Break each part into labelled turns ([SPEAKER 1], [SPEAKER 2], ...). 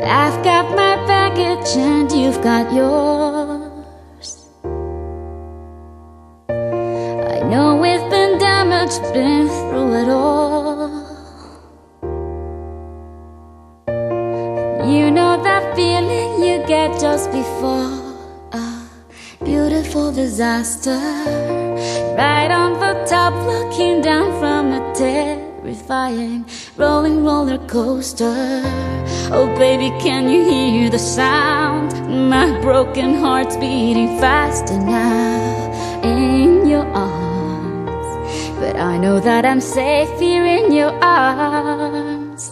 [SPEAKER 1] I've got my baggage and you've got yours. I know we've been damaged, been through it all. You know that feeling you get just before a beautiful disaster, right on the top, looking down from a terrifying rolling roller coaster. Oh baby, can you hear the sound? My broken heart's beating faster now in your arms, but I know that I'm safe here in your arms.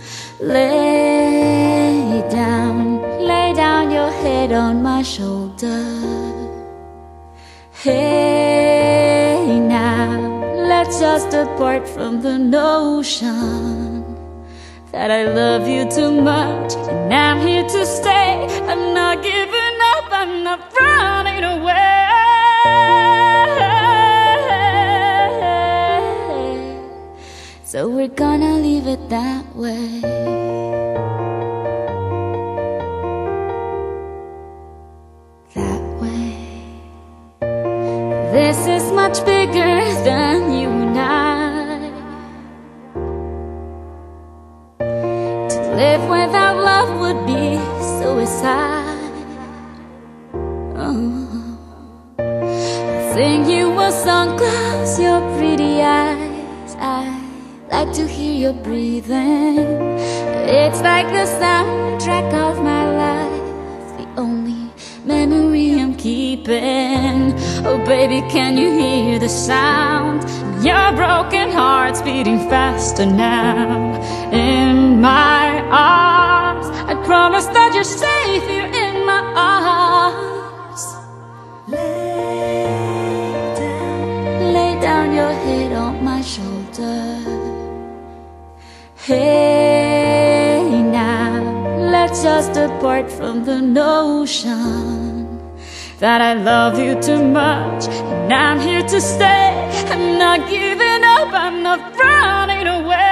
[SPEAKER 1] Lay down your head on my shoulder. Hey now, let's just depart from the notion that I love you too much and I'm here to stay. I'm not giving up, I'm not running away. So we're gonna leave it that way. That way. This is much bigger than you and I. To live without love would be suicide. Oh. I sing you a song, close your pretty eyes. I like to hear your breathing. It's like the soundtrack of my life, the only memory I'm keeping. Oh baby, can you hear the sound? Your broken heart's beating faster now in my arms. I promise that you're safe here in my arms. Lay down your head on my shoulder. Hey now, let's just depart from the notion that I love you too much and I'm here to stay. I'm not giving up, I'm not running away.